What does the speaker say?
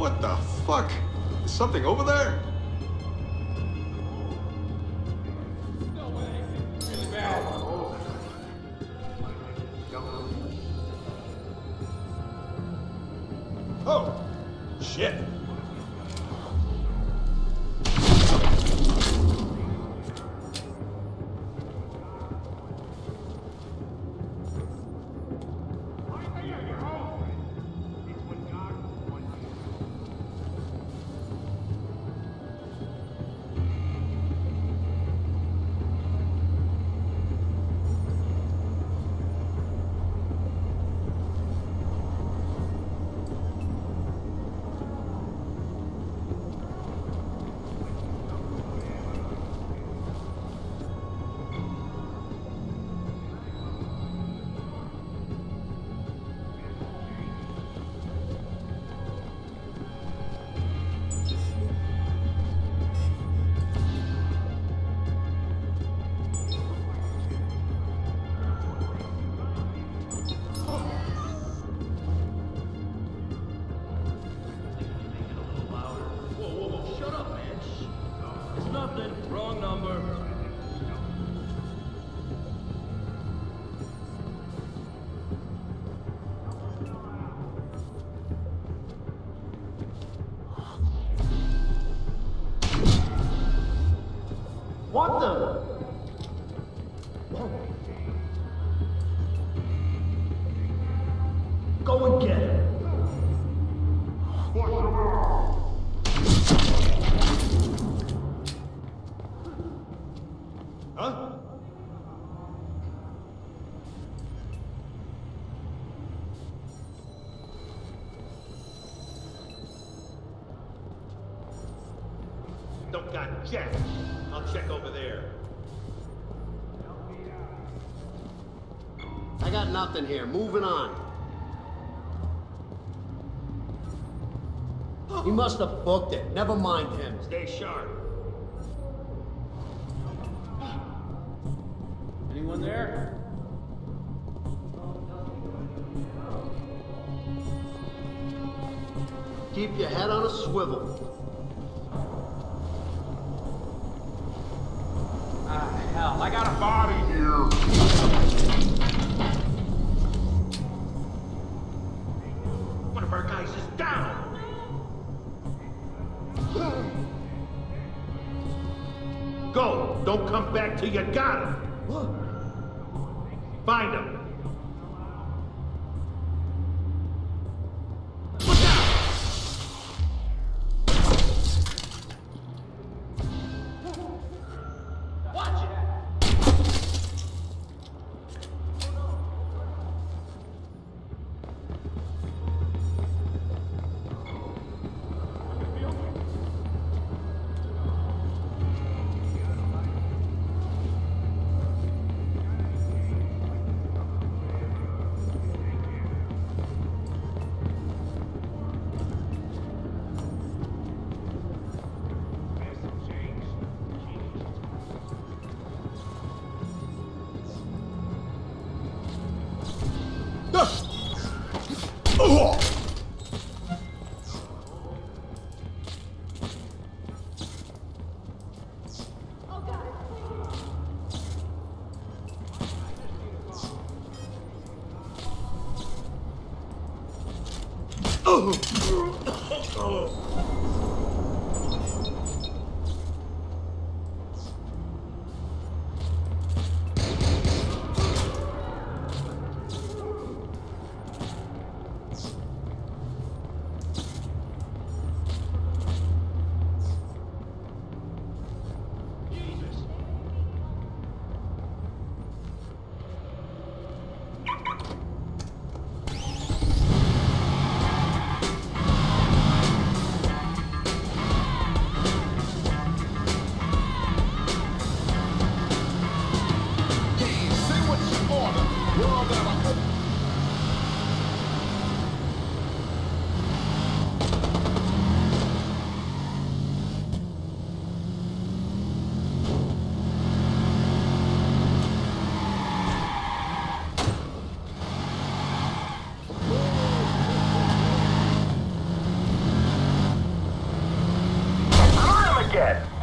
What the fuck? Is something over there? No way. Really bad. Oh, shit. Wrong number. What the? Go and get him. Huh? Don't got jack. I'll check over there. I got nothing here. Moving on. He must have booked it. Never mind him. Stay sharp. Anyone there? Keep your head on a swivel. Ah, hell, I got a body here. One of our guys is down. Go. Don't come back till you got him. Find him. Look out! Watch it! again.